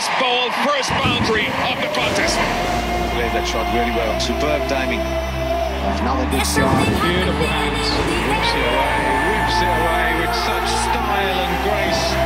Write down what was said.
First ball, first boundary of the contest. That shot really well. Superb timing. Another good start. Beautiful hands. Whips it away with such style and grace.